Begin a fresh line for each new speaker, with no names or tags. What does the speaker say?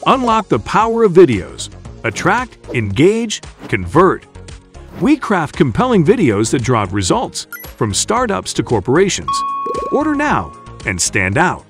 Unlock the power of videos. Attract, engage, convert. We craft compelling videos that drive results, from startups to corporations. Order now and stand out.